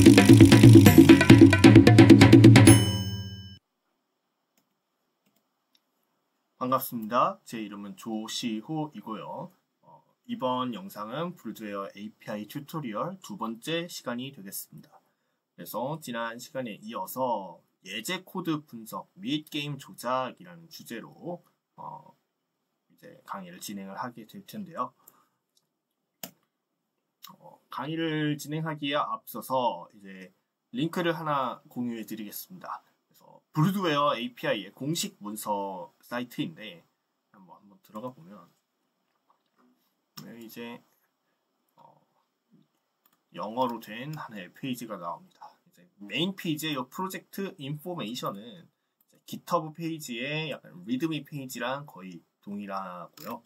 반갑습니다. 제 이름은 조시호이고요. 이번 영상은 브루드웨어 API 튜토리얼 두 번째 시간이 되겠습니다. 그래서 지난 시간에 이어서 예제 코드 분석 및 게임 조작이라는 주제로 이제 강의를 진행을 하게 될 텐데요. 강의를 진행하기에 앞서서 이제 링크를 하나 공유해 드리겠습니다. 그래서 브루드웨어 API의 공식 문서 사이트인데 한번 들어가 보면 이제 영어로 된 하나의 페이지가 나옵니다. 이제 메인 페이지의 이 프로젝트 인포메이션은 GitHub 페이지의 약간 리드미 페이지랑 거의 동일하고요.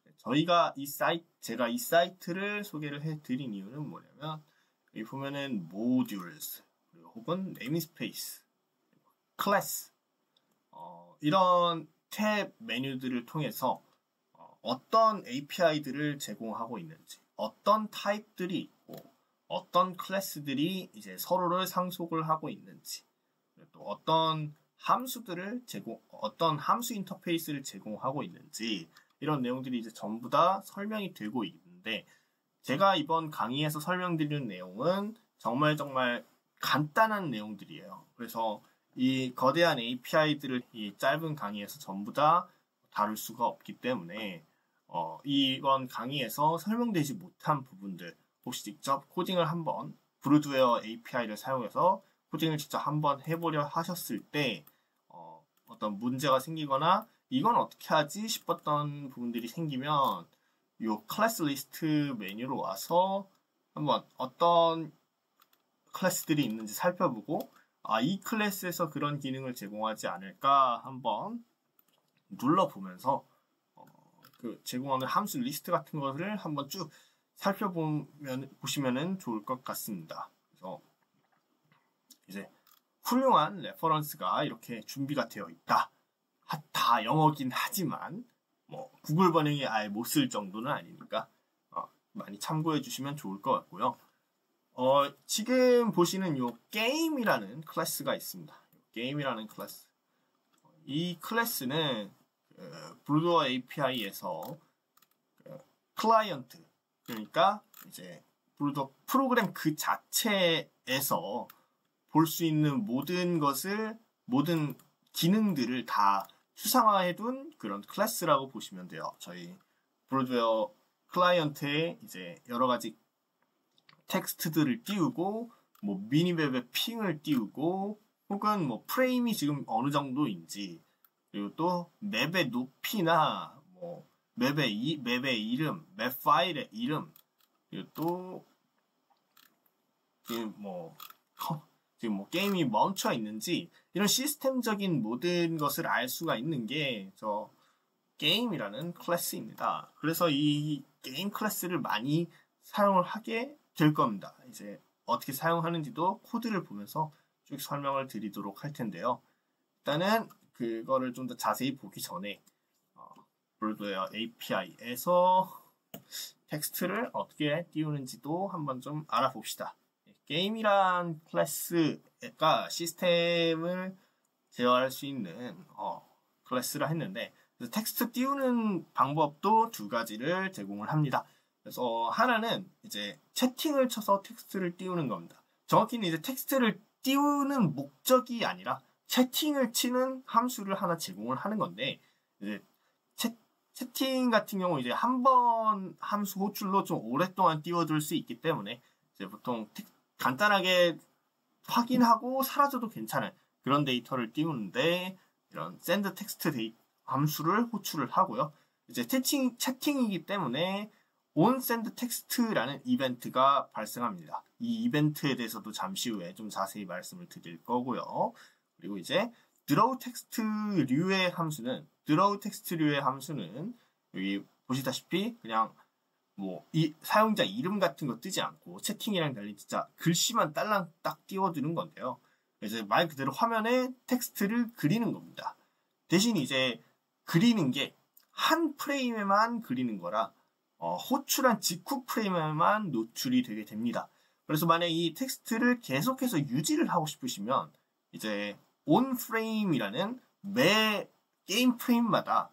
제가 이 사이트를 소개를 해드린 이유는 뭐냐면 여기 보면은 modules 그리고 혹은 namespace, class 이런 탭 메뉴들을 통해서 어떤 API들을 제공하고 있는지, 어떤 타입들이 있고, 어떤 클래스들이 이제 서로를 상속을 하고 있는지, 또 어떤 어떤 함수 인터페이스를 제공하고 있는지 이런 내용들이 이제 전부 다 설명이 되고 있는데 제가 이번 강의에서 설명드리는 내용은 정말 간단한 내용들이에요. 그래서 이 거대한 API들을 이 짧은 강의에서 전부 다 다룰 수가 없기 때문에 이번 강의에서 설명되지 못한 부분들 혹시 직접 코딩을 한번 브루드웨어 API를 사용해서 코딩을 직접 한번 해보려 하셨을 때 어떤 문제가 생기거나 이건 어떻게 하지 싶었던 부분들이 생기면 이 클래스 리스트 메뉴로 와서 한번 어떤 클래스들이 있는지 살펴보고 이 클래스에서 그런 기능을 제공하지 않을까 한번 눌러보면서 그 제공하는 함수 리스트 같은 것을 한번 쭉 보시면은 좋을 것 같습니다. 그래서 이제 훌륭한 레퍼런스가 이렇게 준비가 되어 있다. 다 영어긴 하지만 뭐 구글 번역이 아예 못 쓸 정도는 아니니까 많이 참고해 주시면 좋을 것 같고요. 지금 보시는 요 게임이라는 클래스가 있습니다. 게임이라는 클래스. 이 클래스는 브루드웨어 API에서 클라이언트, 그러니까 이제 브루드웨어 프로그램 그 자체에서 볼 수 있는 모든 기능들을 다 추상화해둔 그런 클래스라고 보시면 돼요. 저희 브루드웨어 클라이언트에 이제 여러 가지 텍스트들을 띄우고 뭐 미니맵에 핑을 띄우고 혹은 뭐 프레임이 지금 어느 정도인지 그리고 또 맵의 높이나 뭐 맵의 이름, 맵 파일의 이름 그리고 또 지금 뭐 게임이 멈춰 있는지 이런 시스템적인 모든 것을 알 수가 있는 게 저 게임이라는 클래스입니다. 그래서 이 게임 클래스를 많이 사용을 하게 될 겁니다. 이제 어떻게 사용하는지도 코드를 보면서 쭉 설명을 드리도록 할 텐데요. 일단은 그거를 좀 더 자세히 보기 전에 브루드웨어 API에서 텍스트를 어떻게 띄우는지도 한번 좀 알아봅시다. 게임이란 클래스가 시스템을 제어할 수 있는 클래스라 했는데 그래서 텍스트 띄우는 방법도 두 가지를 제공을 합니다. 그래서 하나는 이제 채팅을 쳐서 텍스트를 띄우는 겁니다. 정확히는 이제 텍스트를 띄우는 목적이 아니라 채팅을 치는 함수를 하나 제공을 하는 건데 이제 채팅 같은 경우 이제 한 번 함수 호출로 좀 오랫동안 띄워둘 수 있기 때문에 이제 보통 간단하게 확인하고 사라져도 괜찮은 그런 데이터를 띄우는데 이런 send text 함수를 호출을 하고요. 이제 채팅이기 때문에 onSend text라는 이벤트가 발생합니다. 이 이벤트에 대해서도 잠시 후에 좀 자세히 말씀을 드릴 거고요. 그리고 이제 draw text류의 함수는 여기 보시다시피 그냥 뭐 사용자 이름 같은 거 뜨지 않고 채팅이랑 달리 진짜 글씨만 딸랑 딱 띄워두는 건데요. 이제 말 그대로 화면에 텍스트를 그리는 겁니다. 대신 이제 그리는 게 한 프레임에만 그리는 거라 호출한 직후 프레임에만 노출이 되게 됩니다. 그래서 만약 이 텍스트를 계속해서 유지를 하고 싶으시면 이제 onFrame이라는 매 게임 프레임마다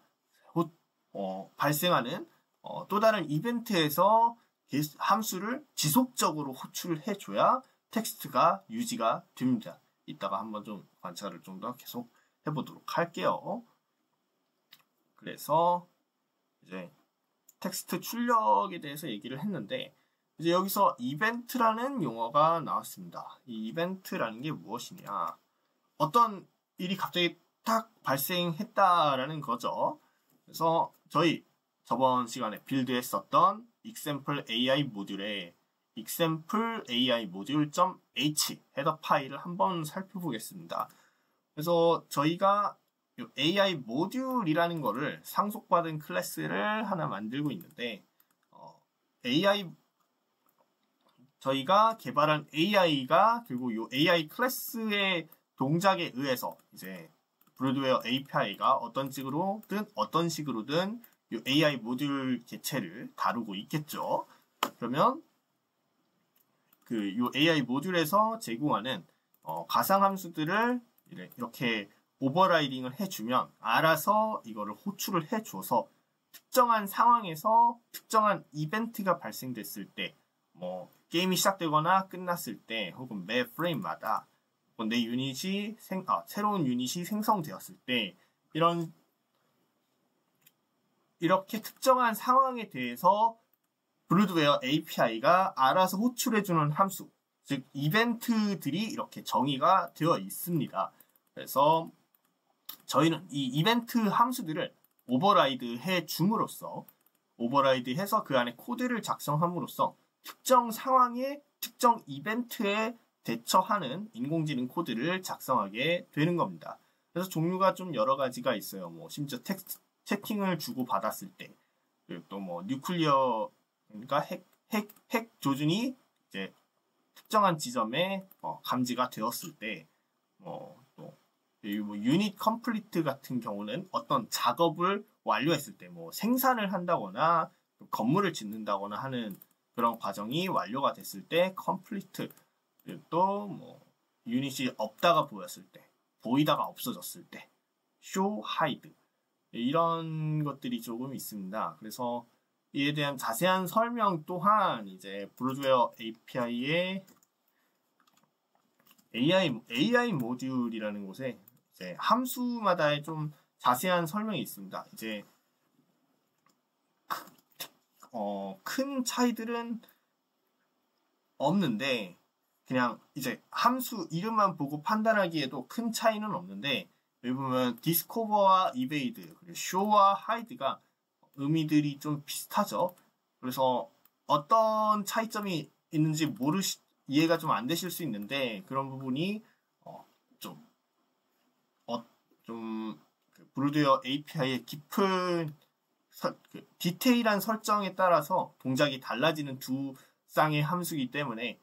발생하는 또 다른 이벤트에서 함수를 지속적으로 호출을 해줘야 텍스트가 유지가 됩니다. 이따가 한번 좀 관찰을 좀 더 계속 해보도록 할게요. 그래서 이제 텍스트 출력에 대해서 얘기를 했는데 이제 여기서 이벤트라는 용어가 나왔습니다. 이 이벤트라는 게 무엇이냐? 어떤 일이 갑자기 딱 발생했다라는 거죠. 그래서 저희 저번 시간에 빌드했었던 example AI 모듈에 example AI module.h 헤더 파일을 한번 살펴보겠습니다. 그래서 저희가 AI 모듈이라는 거를 상속받은 클래스를 하나 만들고 있는데 저희가 개발한 AI가 결국 이 AI 클래스의 동작에 의해서 이제 브로드웨어 API가 어떤 식으로든 이 AI 모듈 개체를 다루고 있겠죠. 그러면 이 AI 모듈에서 제공하는 가상 함수들을 이렇게 오버라이딩을 해주면 알아서 이거를 호출을 해줘서 특정한 상황에서 특정한 이벤트가 발생됐을 때 게임이 시작되거나 끝났을 때 혹은 매 프레임마다 내 유닛이 새로운 유닛이 생성되었을 때 이렇게 특정한 상황에 대해서 브로드웨어 API가 알아서 호출해주는 함수, 즉 이벤트들이 이렇게 정의가 되어 있습니다. 그래서 저희는 이 이벤트 함수들을 오버라이드 해줌으로써 오버라이드해서 그 안에 코드를 작성함으로써 특정 상황에 특정 이벤트에 대처하는 인공지능 코드를 작성하게 되는 겁니다. 그래서 종류가 좀 여러 가지가 있어요. 심지어 텍스트 채팅을 주고 받았을 때, 그리고 또 뉴클리어 그러니까 핵 조준이 이제 특정한 지점에 감지가 되었을 때, 또 유닛 컴플리트 같은 경우는 어떤 작업을 완료했을 때, 생산을 한다거나 건물을 짓는다거나 하는 그런 과정이 완료가 됐을 때 컴플리트, 그리고 또 유닛이 없다가 보였을 때, 보이다가 없어졌을 때, show, hide 이런 것들이 조금 있습니다. 그래서 이에 대한 자세한 설명 또한 이제 브로드웨어 API의 AI 모듈이라는 곳에 이제 함수마다의 좀 자세한 설명이 있습니다. 이제 큰 차이들은 없는데 그냥 이제 함수 이름만 보고 판단하기에도 큰 차이는 없는데 여기 보면 디스코버와 이베이드 그리고 쇼와 하이드가 의미들이 좀 비슷하죠. 그래서 어떤 차이점이 있는지 이해가 좀 안 되실 수 있는데 그런 부분이 브로드웨어 API의 깊은 디테일한 설정에 따라서 동작이 달라지는 두 쌍의 함수이기 때문에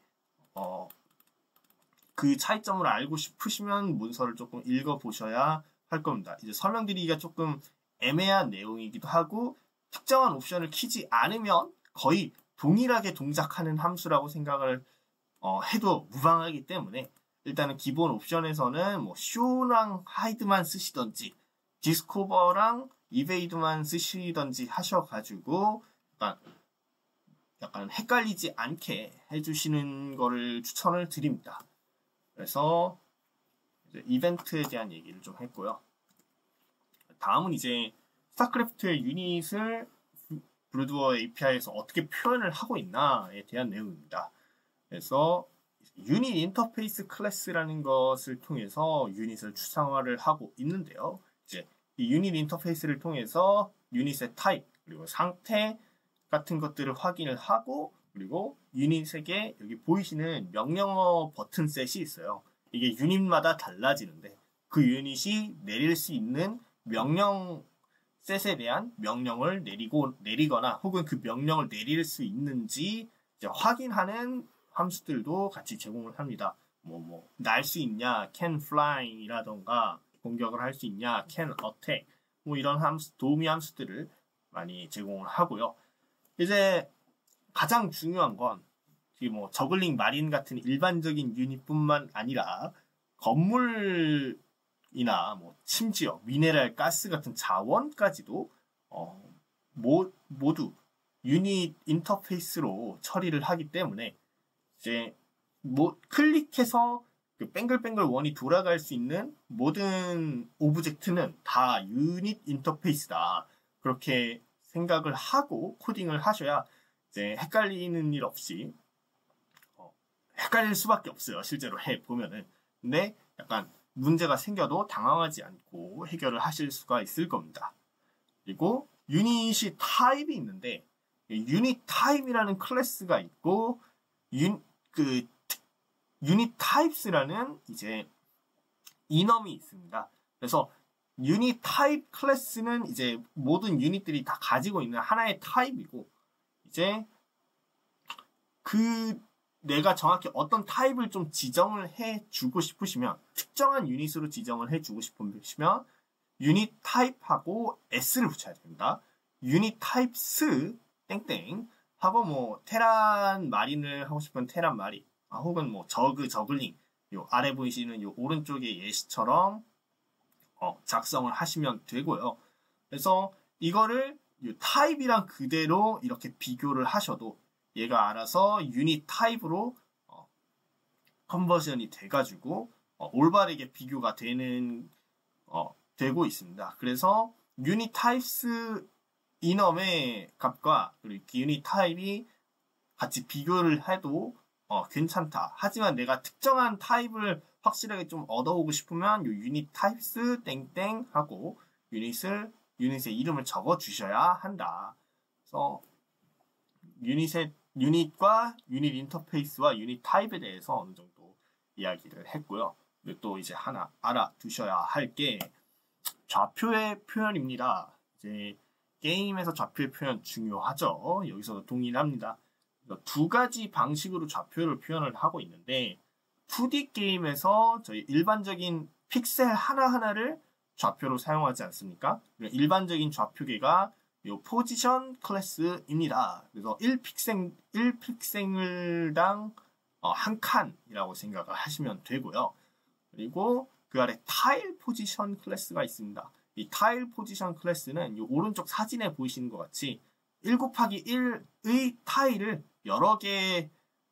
그 차이점을 알고 싶으시면 문서를 조금 읽어보셔야 할 겁니다. 이제 설명드리기가 조금 애매한 내용이기도 하고 특정한 옵션을 키지 않으면 거의 동일하게 동작하는 함수라고 생각을 해도 무방하기 때문에 일단은 기본 옵션에서는 show랑 hide만 쓰시던지 디스코버랑 이베이드만 쓰시던지 하셔가지고 약간 헷갈리지 않게 해주시는 거를 추천을 드립니다. 그래서 이제 이벤트에 대한 얘기를 좀 했고요. 다음은 이제 스타크래프트의 유닛을 브로드웨어 API에서 어떻게 표현을 하고 있나에 대한 내용입니다. 그래서 유닛 인터페이스 클래스라는 것을 통해서 유닛을 추상화를 하고 있는데요. 이제 이 유닛 인터페이스를 통해서 유닛의 타입 그리고 상태 같은 것들을 확인을 하고 그리고 유닛에게 여기 보이시는 명령어 버튼 셋이 있어요. 이게 유닛마다 달라지는데 그 유닛이 내릴 수 있는 명령 셋에 대한 명령을 내리거나 혹은 그 명령을 내릴 수 있는지 이제 확인하는 함수들도 같이 제공을 합니다. 날 수 있냐, can fly이라던가 공격을 할 수 있냐, can attack 이런 도우미 함수들을 많이 제공을 하고요. 이제 가장 중요한 건 뭐 저글링 마린 같은 일반적인 유닛뿐만 아니라 건물이나 뭐 심지어 미네랄 가스 같은 자원까지도 모두 유닛 인터페이스로 처리를 하기 때문에 이제 뭐 클릭해서 그 뱅글뱅글 원이 돌아갈 수 있는 모든 오브젝트는 다 유닛 인터페이스다. 그렇게 생각을 하고 코딩을 하셔야 이제 헷갈리는 일 없이 헷갈릴 수밖에 없어요. 실제로 해보면은. 근데 약간 문제가 생겨도 당황하지 않고 해결을 하실 수가 있을 겁니다. 그리고 유닛이 타입이 있는데 유닛 타입이라는 클래스가 있고 유닛 타입스라는 이제 이넘이 있습니다. 그래서 유닛 타입 클래스는 이제 모든 유닛들이 다 가지고 있는 하나의 타입이고 이제 내가 정확히 어떤 타입을 좀 지정을 해주고 싶으시면 특정한 유닛으로 지정을 해주고 싶으시면 유닛 타입하고 S를 붙여야 됩니다. 유닛 타입스 땡땡 하고 뭐 테란 마린을 하고 싶으면 테란 마린 혹은 뭐 저글링 요 아래 보이시는 요 오른쪽의 예시처럼 작성을 하시면 되고요. 그래서 이거를 요 타입이랑 그대로 이렇게 비교를 하셔도 얘가 알아서 유닛 타입으로 컨버전이 돼가지고 올바르게 비교가 되고 있습니다. 그래서 유닛 타입스 이넘의 값과 그리고 유닛 타입이 같이 비교를 해도 괜찮다. 하지만 내가 특정한 타입을 확실하게 좀 얻어오고 싶으면 요 유닛 타입스 땡땡 하고 유닛의 이름을 적어 주셔야 한다. 그래서 유닛과 유닛 인터페이스와 유닛 타입에 대해서 어느 정도 이야기를 했고요. 그리고 또 이제 하나 알아두셔야 할 게 좌표의 표현입니다. 이제 게임에서 좌표의 표현 중요하죠. 여기서 동일합니다. 두 가지 방식으로 좌표를 표현을 하고 있는데 2D 게임에서 저희 일반적인 픽셀 하나하나를 좌표로 사용하지 않습니까? 일반적인 좌표계가 요 포지션 클래스입니다. 그래서 1픽셀당 한 칸이라고 생각을 하시면 되고요. 그리고 그 아래 타일 포지션 클래스가 있습니다. 이 타일 포지션 클래스는 요 오른쪽 사진에 보이시는 것 같이 1 곱하기 1의 타일을 여러 개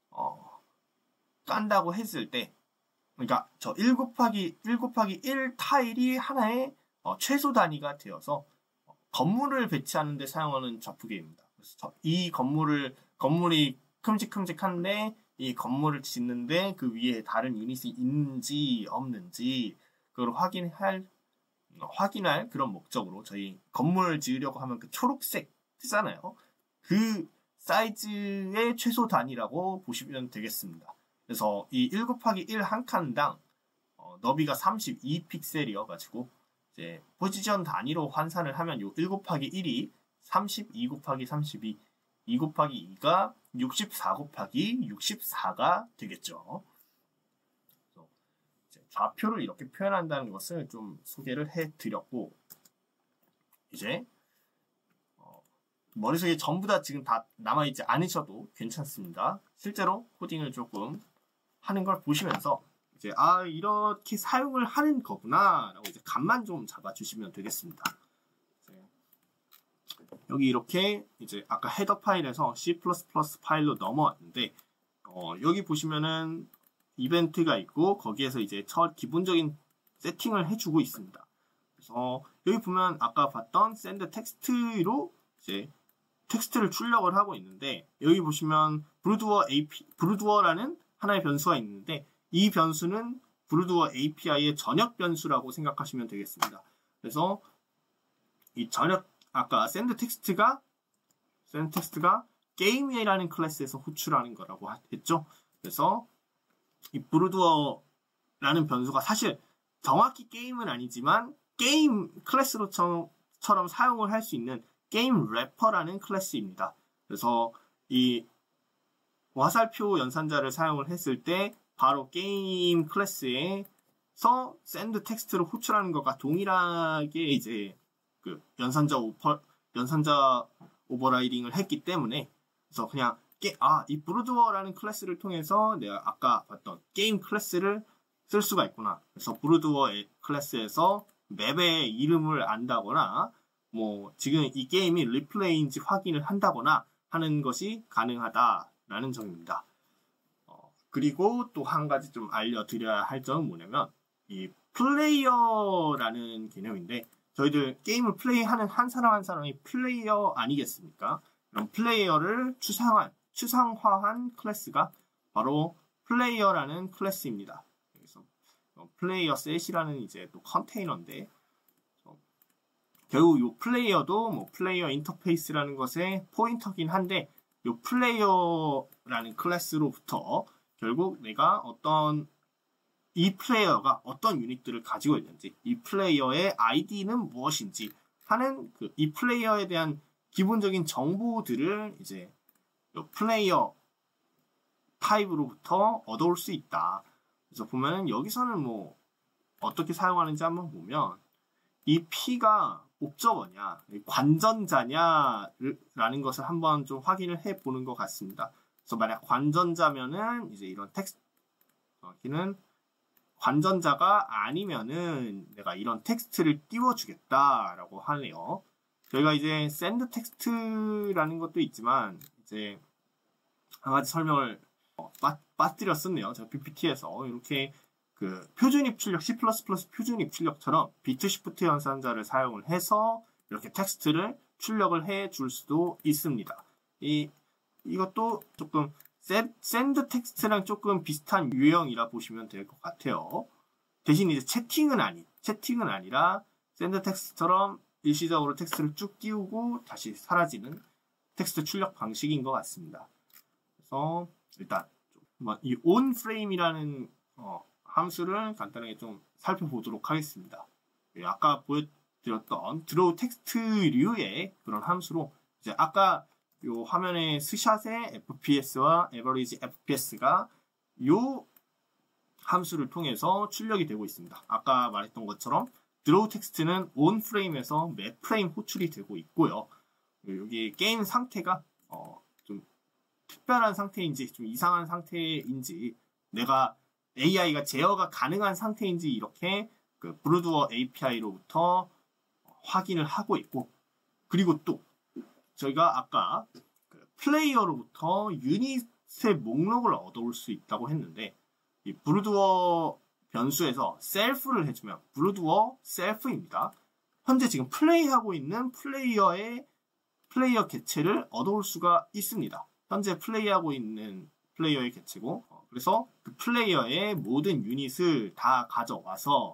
깐다고 했을 때 그러니까 저 1 곱하기 1 타일이 하나의 최소 단위가 되어서 건물을 배치하는 데 사용하는 좌표계입니다. 그래서 이 건물이 큼직큼직한데 이 건물을 짓는데 그 위에 다른 유닛이 있는지 없는지 그걸 확인할 그런 목적으로 저희 건물을 지으려고 하면 그 초록색 뜨잖아요. 그 사이즈의 최소 단위라고 보시면 되겠습니다. 그래서 이 1 곱하기 1 한 칸당 너비가 32픽셀이어가지고 이제 포지션 단위로 환산을 하면 요 1 곱하기 1이 32 곱하기 32, 2 곱하기 2가 64 곱하기 64가 되겠죠. 그래서 이제 좌표를 이렇게 표현한다는 것을 좀 소개를 해드렸고 이제 머릿속에 전부 다 지금 다 남아있지 않으셔도 괜찮습니다. 실제로 코딩을 조금 하는 걸 보시면서 이제 이렇게 사용을 하는 거구나 라고 이제 감만 좀 잡아주시면 되겠습니다. 여기 이렇게 이제 아까 헤더 파일에서 C++ 파일로 넘어왔는데 여기 보시면은 이벤트가 있고 거기에서 이제 기본적인 세팅을 해주고 있습니다. 그래서 여기 보면 아까 봤던 send 텍스트로 이제 텍스트를 출력을 하고 있는데 여기 보시면 브루드워라는 하나의 변수가 있는데 이 변수는 브루드워 API의 전역 변수라고 생각하시면 되겠습니다. 그래서 이 아까 send 텍스트가 게임이라는 클래스에서 호출하는 거라고 했죠. 그래서 이 브루드워라는 변수가 사실 정확히 게임은 아니지만 게임 클래스로처럼 사용을 할 수 있는 게임 래퍼라는 클래스입니다. 그래서 이 화살표 연산자를 사용을 했을 때 바로 게임 클래스에서 send 텍스트를 호출하는 것과 동일하게 이제 그 연산자 오버라이딩을 했기 때문에 그래서 그냥 이 브루드워라는 클래스를 통해서 내가 아까 봤던 게임 클래스를 쓸 수가 있구나. 그래서 브루드워 클래스에서 맵의 이름을 안다거나 뭐 지금 이 게임이 리플레이인지 확인을 한다거나 하는 것이 가능하다라는 점입니다. 그리고 또 한 가지 좀 알려드려야 할 점은 뭐냐면 이 플레이어라는 개념인데 저희들 게임을 플레이하는 한 사람 한 사람이 플레이어 아니겠습니까? 그럼 플레이어를 추상화한 클래스가 바로 플레이어라는 클래스입니다. 그래서 플레이어 셋이라는 이제 또 컨테이너인데 결국 이 플레이어도 뭐 플레이어 인터페이스라는 것의 포인터긴 한데 이 플레이어라는 클래스로부터 결국 내가 이 플레이어가 어떤 유닛들을 가지고 있는지, 이 플레이어의 아이디는 무엇인지 하는 이 플레이어에 대한 기본적인 정보들을 이제 플레이어 타입으로부터 얻어올 수 있다. 그래서 보면은 여기서는 뭐 어떻게 사용하는지 한번 보면 이 P가 옵저버냐, 관전자냐라는 것을 한번 좀 확인을 해 보는 것 같습니다. 그래서 만약 관전자면은 이제 이런 텍스트, 여기는 관전자가 아니면은 내가 이런 텍스트를 띄워주겠다라고 하네요. 저희가 이제 send 텍스트라는 것도 있지만 이제 한 가지 설명을 빠뜨렸었네요. 제가 PPT에서 이렇게 표준 입출력, C++ 표준 입출력처럼 비트 시프트 연산자를 사용을 해서 이렇게 텍스트를 출력을 해 줄 수도 있습니다. 이것도 조금 send 텍스트랑 조금 비슷한 유형이라 보시면 될 것 같아요. 대신 이제 채팅은 아니라 send 텍스트처럼 일시적으로 텍스트를 쭉 띄우고 다시 사라지는 텍스트 출력 방식인 것 같습니다. 그래서 일단 이 onFrame이라는 함수를 간단하게 좀 살펴보도록 하겠습니다. 아까 보여드렸던 draw 텍스트류의 그런 함수로 이제 아까 요 화면에 스샷의 FPS와 average FPS가 요 함수를 통해서 출력이 되고 있습니다. 아까 말했던 것처럼 draw 텍스트는 on 프레임에서 몇 프레임 호출이 되고 있고요. 여기 게임 상태가 좀 특별한 상태인지 좀 이상한 상태인지 내가 AI가 제어가 가능한 상태인지 이렇게 브루드워 API로부터 확인을 하고 있고, 그리고 또 저희가 아까 플레이어로부터 유닛의 목록을 얻어올 수 있다고 했는데 이 브루드워 변수에서 셀프를 해주면 브루드워 셀프입니다. 현재 지금 플레이하고 있는 플레이어 개체를 얻어올 수가 있습니다. 현재 플레이하고 있는 플레이어의 개체고, 그래서 그 플레이어의 모든 유닛을 다 가져와서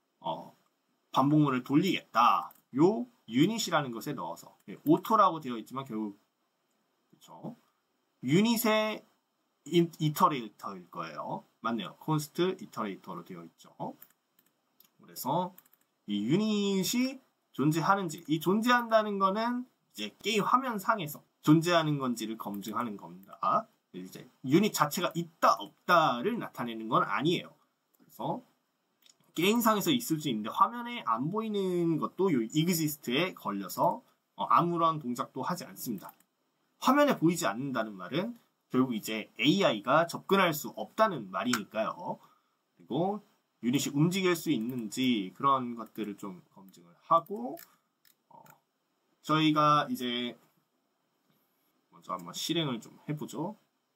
반복문을 돌리겠다. 요 유닛이라는 것에 넣어서 오토라고 되어 있지만 결국 그렇죠. 유닛의 이터레이터일 거예요. 맞네요. const 이터레이터로 되어 있죠. 그래서 이 유닛이 존재하는지, 이 존재한다는 거는 이제 게임 화면 상에서 존재하는 건지를 검증하는 겁니다. 이제 유닛 자체가 있다 없다를 나타내는 건 아니에요. 그래서 게임상에서 있을 수 있는데 화면에 안 보이는 것도 이 exist에 걸려서 아무런 동작도 하지 않습니다. 화면에 보이지 않는다는 말은 결국 이제 AI가 접근할 수 없다는 말이니까요. 그리고 유닛이 움직일 수 있는지 그런 것들을 좀 검증을 하고 저희가 이제 먼저 한번 실행을 좀 해보죠.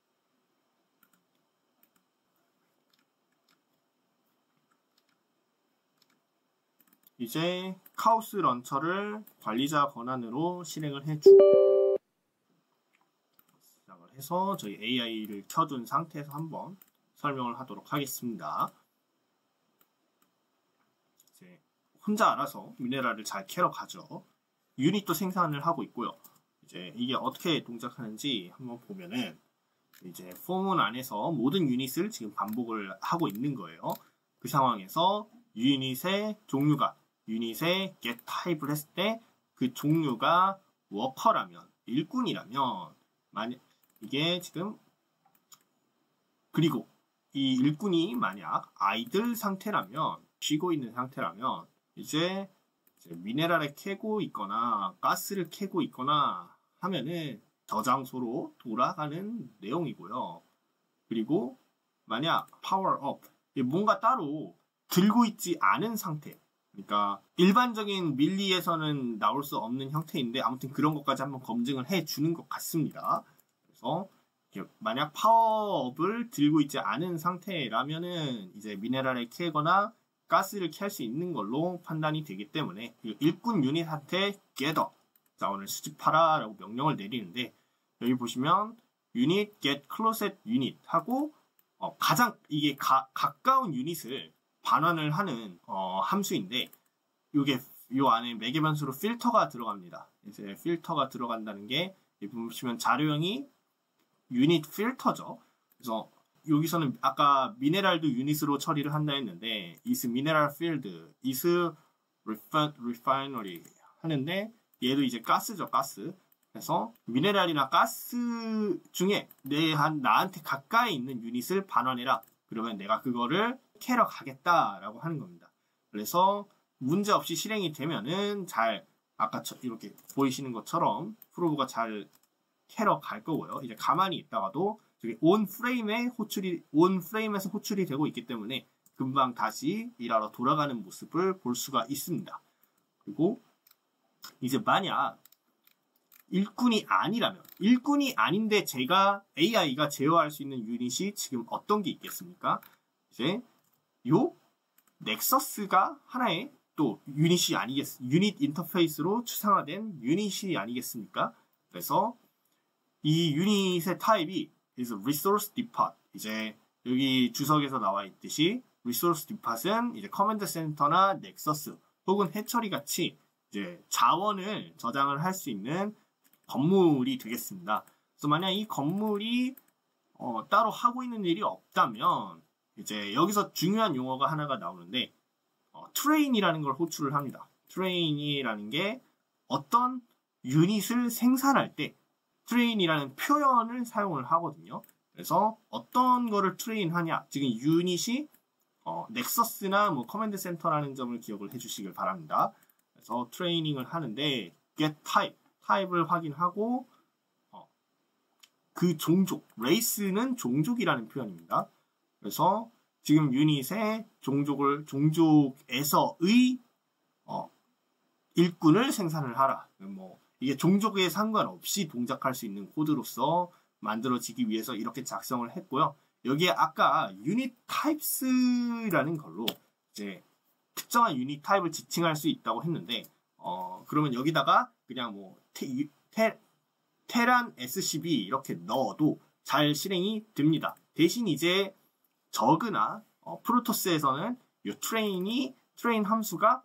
이제 카오스 런처를 관리자 권한으로 실행을 해주고 시작을 해서 저희 AI를 켜둔 상태에서 한번 설명을 하도록 하겠습니다. 이제 혼자 알아서 미네랄을 잘 캐러 가죠. 유닛도 생산을 하고 있고요. 이제 이게 어떻게 동작하는지 한번 보면은 이제 폼은 안에서 모든 유닛을 지금 반복을 하고 있는 거예요. 그 상황에서 유닛의 종류가 유닛에 get 타입을 했을 때 그 종류가 워커라면 일꾼이라면 만약 이게 지금 그리고 이 일꾼이 만약 아이들 상태라면 쉬고 있는 상태라면 이제 미네랄을 캐고 있거나 가스를 캐고 있거나 하면은 저장소로 돌아가는 내용이고요. 그리고 만약 파워업, 뭔가 따로 들고 있지 않은 상태, 그러니까 일반적인 밀리에서는 나올 수 없는 형태인데 아무튼 그런 것까지 한번 검증을 해주는 것 같습니다. 그래서 만약 파워업을 들고 있지 않은 상태라면은 이제 미네랄을 캐거나 가스를 캘 수 있는 걸로 판단이 되기 때문에 일꾼 유닛한테 gather 자원을 수집하라 라고 명령을 내리는데, 여기 보시면 유닛 get closest unit 하고 가장 이게 가까운 유닛을 반환을 하는 함수인데, 이게 요 안에 매개 변수로 필터가 들어갑니다. 이제 필터가 들어간다는 게 보시면 자료형이 유닛 필터죠. 그래서 여기서는 아까 미네랄도 유닛으로 처리를 한다 했는데 is mineral field, is refinery 하는데 얘도 이제 가스죠, 가스. 그래서 미네랄이나 가스 중에 나한테 가까이 있는 유닛을 반환해라. 그러면 내가 그거를 캐러 가겠다라고 하는 겁니다. 그래서 문제 없이 실행이 되면은 잘 아까 이렇게 보이시는 것처럼 프로브가 잘 캐러 갈 거고요. 이제 가만히 있다가도 저기 온 프레임에서 호출이 되고 있기 때문에 금방 다시 일하러 돌아가는 모습을 볼 수가 있습니다. 그리고 이제 만약 일꾼이 아닌데 AI가 제어할 수 있는 유닛이 지금 어떤 게 있겠습니까? 이제 요 넥서스가 하나의 또 유닛 인터페이스로 추상화된 유닛이 아니겠습니까? 그래서 이 유닛의 타입이 is resource depot. 이제 여기 주석에서 나와 있듯이 resource depot은 이제 커맨드 센터나 넥서스 혹은 해처리 같이 이제 자원을 저장을 할 수 있는 건물이 되겠습니다. 그래서 만약 이 건물이 따로 하고 있는 일이 없다면 이제 여기서 중요한 용어가 하나가 나오는데 트레인이라는 걸 호출을 합니다. 트레인이라는 게 어떤 유닛을 생산할 때 트레인이라는 표현을 사용을 하거든요. 그래서 어떤 거를 트레인하냐, 지금 유닛이 넥서스나 뭐 커맨드 센터라는 점을 기억을 해주시길 바랍니다. 그래서 트레이닝을 하는데 get 타입을 확인하고 그 종족, 레이스는 종족이라는 표현입니다. 그래서 지금 유닛의 종족에서의 일꾼을 생산을 하라. 뭐 이게 종족에 상관없이 동작할 수 있는 코드로서 만들어지기 위해서 이렇게 작성을 했고요. 여기에 아까 유닛 타입스라는 걸로 이제 특정한 유닛 타입을 지칭할 수 있다고 했는데 그러면 여기다가 그냥 뭐 테란 SCB 이렇게 넣어도 잘 실행이 됩니다. 대신 이제 저그나 프로토스에서는 이 트레인 함수가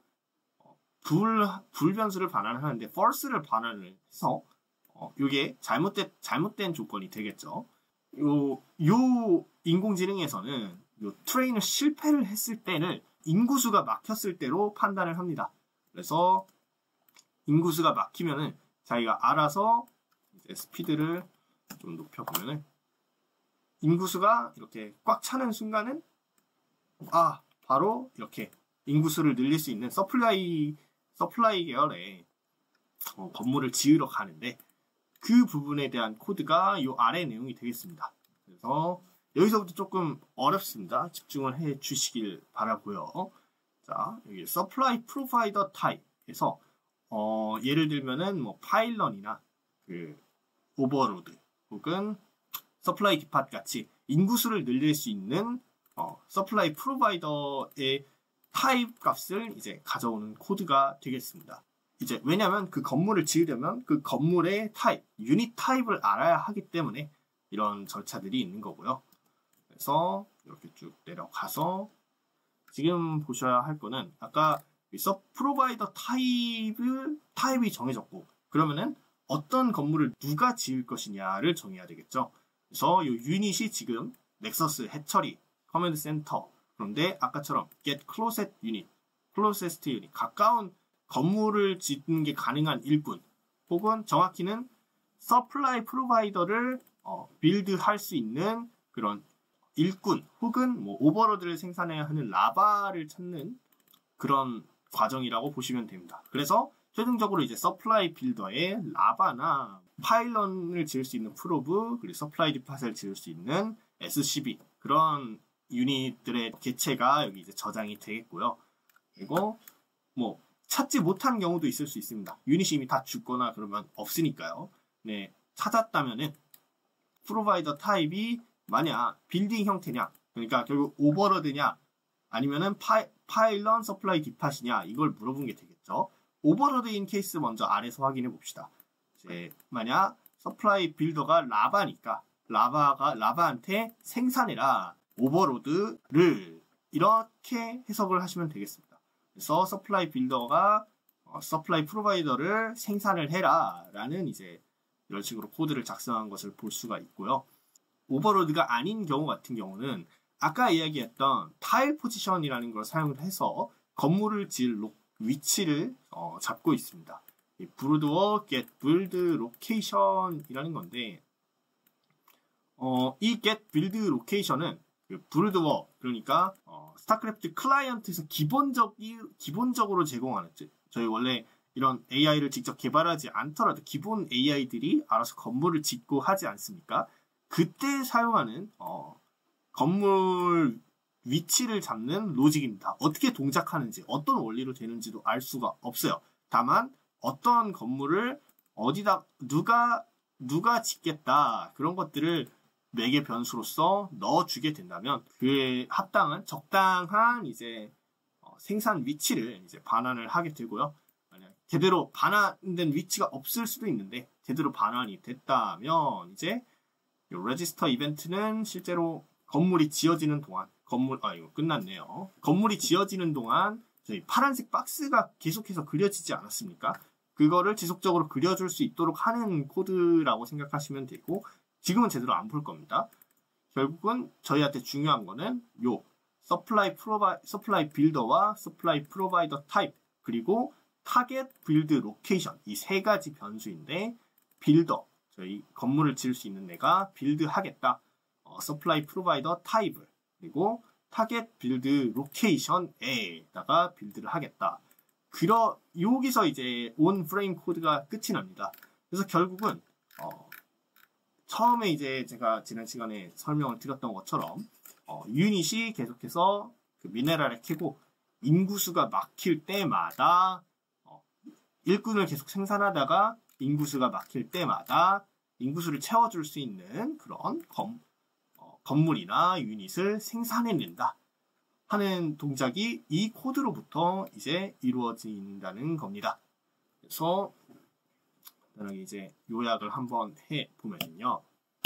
불 변수를 반환을 하는데 false를 반환을 해서 이게 잘못된 조건이 되겠죠. 요 인공지능에서는 요 트레인을 실패를 했을 때는 인구수가 막혔을 때로 판단을 합니다. 그래서 인구수가 막히면은 자기가 알아서 이제 스피드를 좀 높여보면은 인구수가 이렇게 꽉 차는 순간은 바로 이렇게 인구수를 늘릴 수 있는 서플라이 계열의 건물을 지으러 가는데 그 부분에 대한 코드가 이 아래 내용이 되겠습니다. 그래서 여기서부터 조금 어렵습니다. 집중을 해 주시길 바라고요. 자, 여기 supply provider type에서 예를 들면은 뭐 파일런이나 그 오버로드 혹은 서플라이 디팟 같이 인구수를 늘릴 수 있는 서플라이 프로바이더의 타입 값을 이제 가져오는 코드가 되겠습니다. 이제 왜냐하면 그 건물을 지으려면 그 건물의 타입, 유닛 타입을 알아야 하기 때문에 이런 절차들이 있는 거고요. 그래서 이렇게 쭉 내려가서 지금 보셔야 할 거는 아까 프로바이더 타입이 정해졌고 그러면은 어떤 건물을 누가 지을 것이냐를 정해야 되겠죠. 그래서 이 유닛이 지금 넥서스, 해처리, 커맨드 센터 그런데 아까처럼 get closest unit 가까운 건물을 짓는 게 가능한 일꾼 혹은 정확히는 서플라이 프로바이더를 빌드할 수 있는 그런 일꾼 혹은 뭐 오버로드를 생산해야 하는 라바를 찾는 그런 과정이라고 보시면 됩니다. 그래서 최종적으로 이제 서플라이 빌더에 라바나 파일런을 지을 수 있는 프로브, 그리고 서플라이 디팟을 지을 수 있는 SCB, 그런 유닛들의 개체가 여기 이제 저장이 되겠고요. 그리고 뭐 찾지 못한 경우도 있을 수 있습니다. 유닛이 이미 다 죽거나 그러면 없으니까요. 네, 찾았다면은 프로바이더 타입이 만약 빌딩 형태냐, 그러니까 결국 오버로드냐, 아니면은 파일런 서플라이 디팟이냐, 이걸 물어본 게 되겠죠. 오버로드인 케이스 먼저 아래서 확인해 봅시다. 이제 만약 서플라이 빌더가 라바니까 라바한테 생산해라 오버로드를 이렇게 해석을 하시면 되겠습니다. 그래서 서플라이 빌더가 서플라이 프로바이더를 생산을 해라 라는 이제 이런 식으로 코드를 작성한 것을 볼 수가 있고요. 오버로드가 아닌 경우 같은 경우는 아까 이야기했던 타일 포지션이라는 걸 사용을 해서 건물을 지을 위치를 잡고 있습니다. 브루드워 get build location이라는 건데 이 get build location은 브루드워, 그러니까 스타크래프트 클라이언트에서 기본적으로 제공하는, 저희 원래 이런 AI를 직접 개발하지 않더라도 기본 AI들이 알아서 건물을 짓고 하지 않습니까? 그때 사용하는 건물 위치를 잡는 로직입니다. 어떻게 동작하는지, 어떤 원리로 되는지도 알 수가 없어요. 다만 어떤 건물을 어디다 누가 짓겠다, 그런 것들을 매개 변수로서 넣어주게 된다면 그에 합당한 적당한 이제 생산 위치를 이제 반환을 하게 되고요. 만약 제대로 반환된 위치가 없을 수도 있는데 제대로 반환이 됐다면 이제 레지스터 이벤트는 실제로 건물이 지어지는 동안 이거 끝났네요. 건물이 지어지는 동안 저희 파란색 박스가 계속해서 그려지지 않았습니까? 그거를 지속적으로 그려줄 수 있도록 하는 코드라고 생각하시면 되고, 지금은 제대로 안 볼 겁니다. 결국은 저희한테 중요한 거는 요 서플라이 빌더와 서플라이 프로바이더 타입, 그리고 타겟 빌드 로케이션, 이 세 가지 변수인데, 빌더, 저희 건물을 지을 수 있는 애가 빌드 하겠다. 서플라이 프로바이더 타입을, 그리고 타겟 빌드 로케이션에다가 빌드를 하겠다. 여기서 이제 온 프레임 코드가 끝이 납니다. 그래서 결국은 처음에 이제 제가 지난 시간에 설명을 드렸던 것처럼 유닛이 계속해서 그 미네랄을 캐고 인구수가 막힐 때마다 일꾼을 계속 생산하다가 인구수가 막힐 때마다 인구수를 채워줄 수 있는 그런 건물이나 유닛을 생산해낸다 하는 동작이 이 코드로부터 이제 이루어진다는 겁니다. 그래서 간단하게 이제 요약을 한번 해보면요.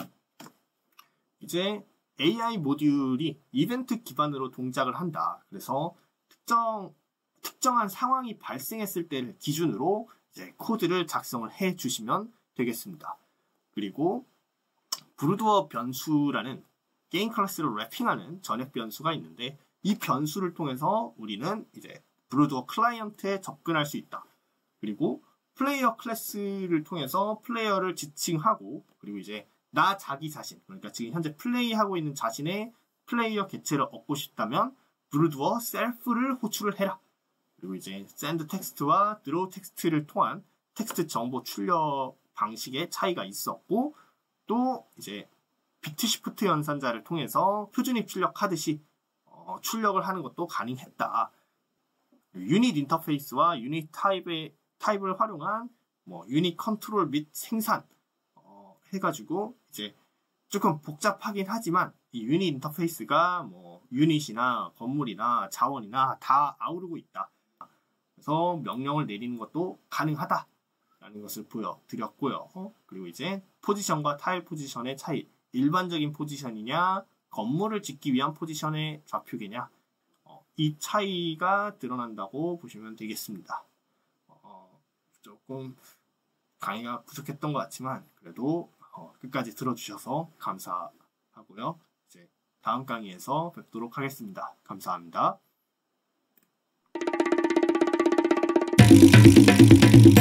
이제 AI 모듈이 이벤트 기반으로 동작을 한다. 그래서 특정한 상황이 발생했을 때를 기준으로 이제 코드를 작성을 해 주시면 되겠습니다. 그리고 브루드워 변수라는 게임 클래스를 랩핑하는 전액 변수가 있는데, 이 변수를 통해서 우리는 이제 브루드워 클라이언트에 접근할 수 있다. 그리고 플레이어 클래스를 통해서 플레이어를 지칭하고, 그리고 이제 자기 자신, 그러니까 지금 현재 플레이하고 있는 자신의 플레이어 개체를 얻고 싶다면 브루드워 셀프를 호출을 해라. 그리고 이제 send 텍스트와 draw 텍스트를 통한 텍스트 정보 출력 방식의 차이가 있었고, 또 이제 비트 시프트 연산자를 통해서 표준입 출력하듯이 출력을 하는 것도 가능했다. 유닛 인터페이스와 유닛 타입을 활용한 유닛 컨트롤 및 생산 해가지고 이제 조금 복잡하긴 하지만 이 유닛 인터페이스가 유닛이나 건물이나 자원이나 다 아우르고 있다. 그래서 명령을 내리는 것도 가능하다라는 것을 보여드렸고요. 그리고 이제 포지션과 타일 포지션의 차이, 일반적인 포지션이냐 건물을 짓기 위한 포지션의 좌표계냐, 이 차이가 드러난다고 보시면 되겠습니다. 조금 강의가 부족했던 것 같지만 그래도 끝까지 들어주셔서 감사하고요. 이제 다음 강의에서 뵙도록 하겠습니다. 감사합니다.